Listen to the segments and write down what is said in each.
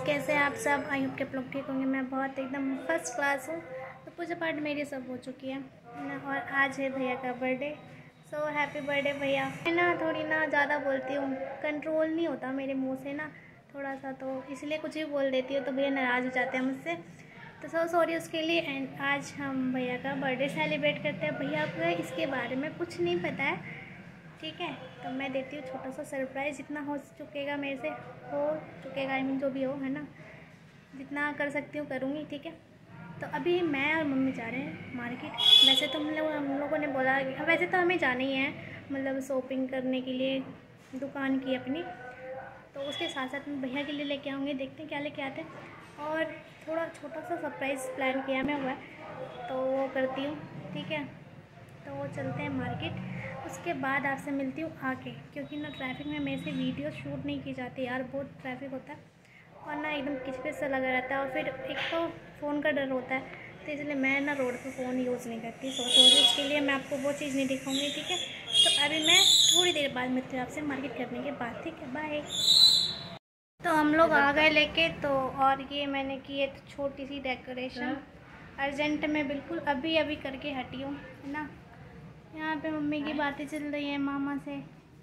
कैसे आप सब? आई होप के आप लोग ठीक होंगे। मैं बहुत एकदम फर्स्ट क्लास हूँ। तो पूजा पाठ मेरी सब हो चुकी है ना, और आज है भैया का बर्थडे। सो हैप्पी बर्थडे भैया। मैं ना थोड़ी ना ज़्यादा बोलती हूँ, कंट्रोल नहीं होता मेरे मुँह से ना थोड़ा सा, तो इसलिए कुछ भी बोल देती हूँ तो भैया नाराज़ हो जाते हैं मुझसे। तो सो सॉरी उसके लिए। एंड आज हम भैया का बर्थडे सेलिब्रेट करते हैं। भैया को इसके बारे में कुछ नहीं पता है, ठीक है। तो मैं देती हूँ छोटा सा सरप्राइज़, जितना हो चुकेगा मेरे से हो चुकेगा, आई मीन जो भी हो, है ना, जितना कर सकती हूँ करूँगी, ठीक है। तो अभी मैं और मम्मी जा रहे हैं मार्केट। वैसे तो हम लोगों ने बोला, वैसे तो हमें जाना ही है, मतलब शॉपिंग करने के लिए दुकान की अपनी। तो उसके साथ साथ मैं भैया के लिए लेके आऊँगी, देखते हैं क्या लेके आते हैं। और थोड़ा छोटा सा सरप्राइज़ प्लान किया मैं हुआ है, तो वो करती हूँ, ठीक है। तो वो चलते हैं मार्केट, उसके बाद आपसे मिलती हूँ आके, क्योंकि ना ट्रैफिक में मेरे से वीडियो शूट नहीं की जाती यार, बहुत ट्रैफिक होता है और ना एकदम किचकिच सा लगा रहता है, और फिर एक तो फ़ोन का डर होता है, तो इसलिए मैं ना रोड पे फ़ोन यूज़ नहीं करती। सो उसके लिए मैं आपको वो चीज़ नहीं दिखाऊंगी, ठीक है। तो अभी मैं थोड़ी देर बाद मिलती हूँ आपसे मार्केट करने के बाद, ठीक है, बाय। तो हम लोग आ गए लेके, तो और ये मैंने की है छोटी सी डेकोरेशन, अर्जेंट में बिल्कुल अभी अभी करके हटी हूँ, है ना। यहाँ पे मम्मी की बातें चल रही हैं मामा से,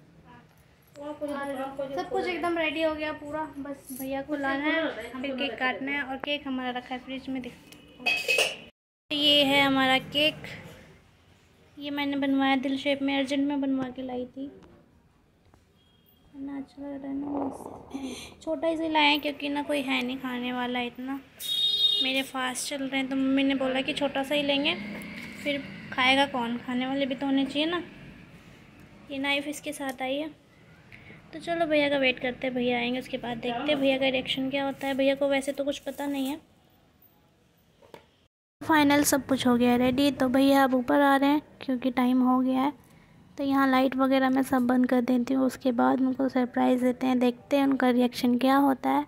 सब कुछ एकदम रेडी हो गया पूरा, बस भैया को लाना है, फिर केक काटना है। और केक हमारा रखा है फ्रिज में, देखो ये है हमारा केक। ये मैंने बनवाया दिल शेप में, अर्जेंट में बनवा के लाई थी, ना अच्छा लग रहा है ना। छोटा इसे लाए हैं क्योंकि ना कोई है नहीं खाने वाला इतना, मेरे फास्ट चल रहे हैं, तो मम्मी ने बोला कि छोटा सा ही लेंगे, फिर खाएगा कौन, खाने वाले भी तो होने चाहिए ना। ये नाइफ इसके साथ आई है। तो चलो भैया का वेट करते हैं, भैया आएंगे उसके बाद देखते हैं भैया का रिएक्शन क्या होता है। भैया को वैसे तो कुछ पता नहीं है। फाइनल सब कुछ हो गया है रेडी, तो भैया अब ऊपर आ रहे हैं क्योंकि टाइम हो गया है। तो यहाँ लाइट वगैरह मैं सब बंद कर देती हूँ, उसके बाद उनको सरप्राइज़ देते हैं, देखते हैं उनका रिएक्शन क्या होता है।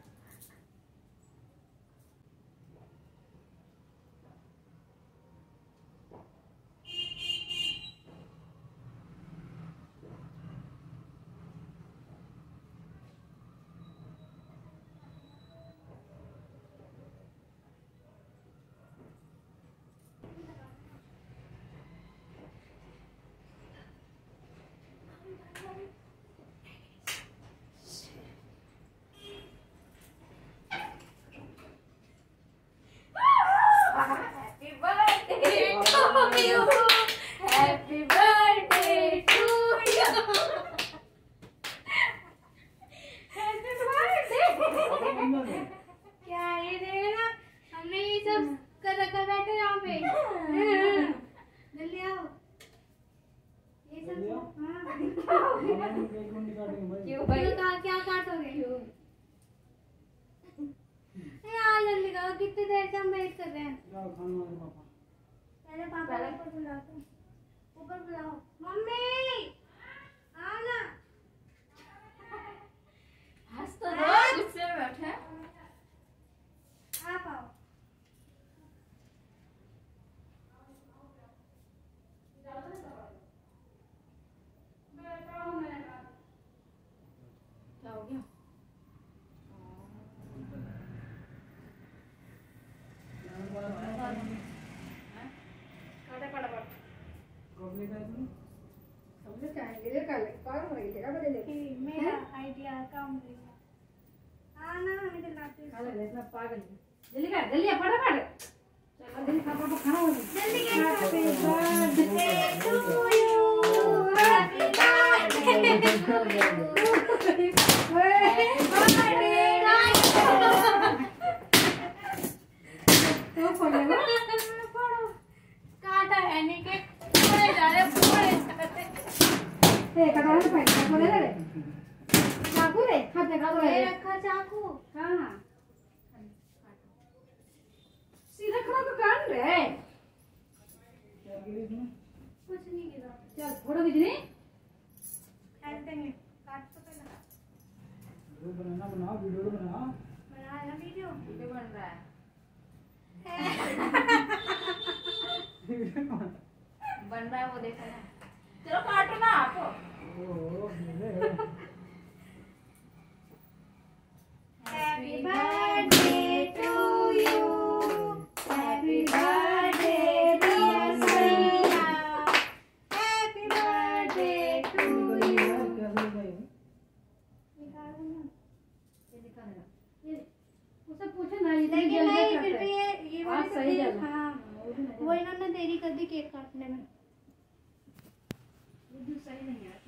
Happy birthday to you. Happy birthday. क्या ये देखो ना, हमने ये सब कर रखा, बैठो यहाँ पे, जल्दी आओ। ये सब क्यों भाई, क्या काटोगे? यार जल्दी करो, कितनी देर से हम वेट कर रहे हैं। पहले पापा को बुलाओ, ऊपर बुलाओ, मम्मी आओ ना। हंस तो दो, गुस्से में बैठे हैं। आप आओ। क्या हो गया? मेरा आइडिया काम करेगा। हाँ ना, हमें तो लाते हैं। इतना पागल है। जल्दी कर, जल्दी फटाफट। चलो जल्दी खा, पापा खाना हो गया। जल्दी कर। Happy birthday to you, happy birthday to you, happy birthday. तो फोन लगा, फोड़ो। काटा है नहीं के, फोड़े जा रहे, फोड़े जाते। कटाने से पहले चाकू ले ले, चाकू ले, हाथ में काटो, ले रखा चाकू। हाँ सीधा खड़ा तो काट रहे, कुछ नहीं गिरा। चल फोटो खींचनी, काट देंगे, काट तो पहले बनाना, वीडियो बना ना, वीडियो बन रहा है। बन रहा है वो देखो ना, चलो काटो ना आप। हैप्पी बर्थडे उसे पूछे ना, लेकिन नहीं फिर भी ये हाँ, सही है। हाँ वो इन्होंने देरी कर दी केक काटने में। सही नहीं है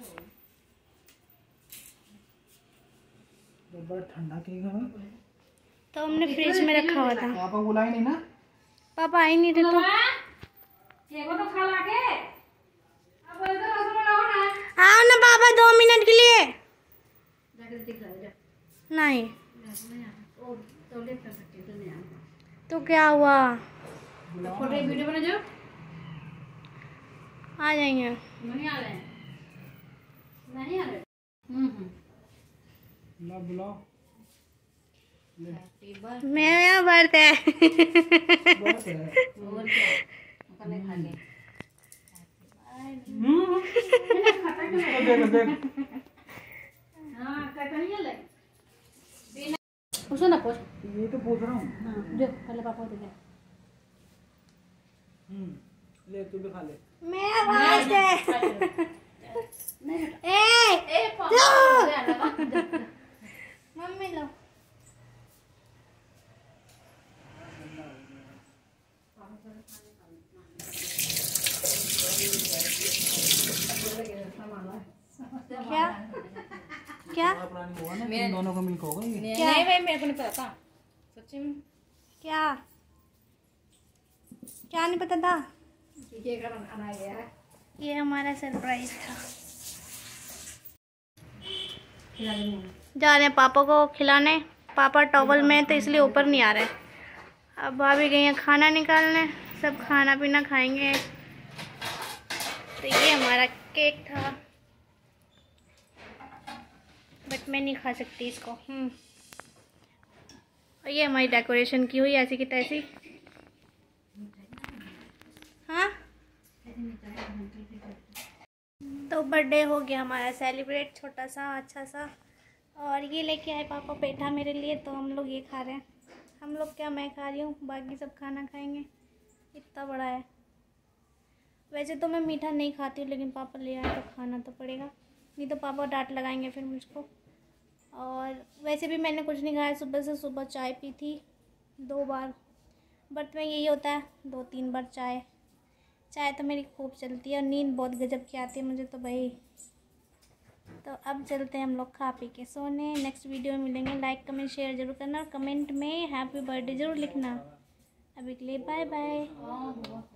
तो बड़ा ठंडा केक है। तो हमने फ्रिज में रखा हुआ था। पापा बुलाए नहीं ना? पापा आई नहीं थे तो केक तो खा लागे। अब इधर रसोई में रहो ना। आओ ना पापा 2 मिनट के लिए। जाके देख ले। नहीं ओ तो ले कर सकते तो नहीं आ। तो क्या हुआ? फोटो वीडियो बना जाओ। आ जाएंगे। नहीं आ रहे हैं। नहीं आ रहे। ना बुलाओ। मेरा बर्थडे है। बस है। और क्या? खाने खा ले। देख देख। हां क्या करिए ले। पूछो ना पूछ। ये तो पूछ रहा हूँ। हां जो पहले पापा को दे। ले तू भी खा ले। मेरा बर्थडे। नहीं ए पापा मम्मी लो। क्या क्या पुरानी होगा ना, तुम दोनों को मिलकर होगा ये। नहीं भाई मेरे को नहीं पता सच्ची में। क्या क्या नहीं पता था? केक बनाया गया है। ये हमारा सरप्राइज था। जा रहे हैं पापा को खिलाने। पापा टॉवल में तो इसलिए ऊपर नहीं आ रहे। अब भाभी गई हैं खाना निकालने। सब खाना पीना खाएंगे। तो ये हमारा केक था, बट मैं नहीं खा सकती इसको। और ये हमारी डेकोरेशन की हुई ऐसी की तैसी। हाँ तो बर्थडे हो गया हमारा सेलिब्रेट, छोटा सा अच्छा सा। और ये लेके आए पापा पेठा मेरे लिए, तो हम लोग ये खा रहे हैं। हम लोग क्या, मैं खा रही हूँ, बाकी सब खाना खाएंगे। इतना बड़ा है। वैसे तो मैं मीठा नहीं खाती हूँ, लेकिन पापा ले आए तो खाना तो पड़ेगा, नहीं तो पापा डांट लगाएंगे फिर मुझको। और वैसे भी मैंने कुछ नहीं खाया सुबह से। सुबह चाय पी थी 2 बार। बट में यही होता है 2-3 बार चाय। चाय तो मेरी खूब चलती है और नींद बहुत गजब की आती है मुझे तो भाई। तो अब चलते हैं हम लोग खा पी के सोने। नेक्स्ट वीडियो में मिलेंगे। लाइक कमेंट शेयर जरूर करना और कमेंट में हैप्पी बर्थडे ज़रूर लिखना। अभी के लिए बाय बाय।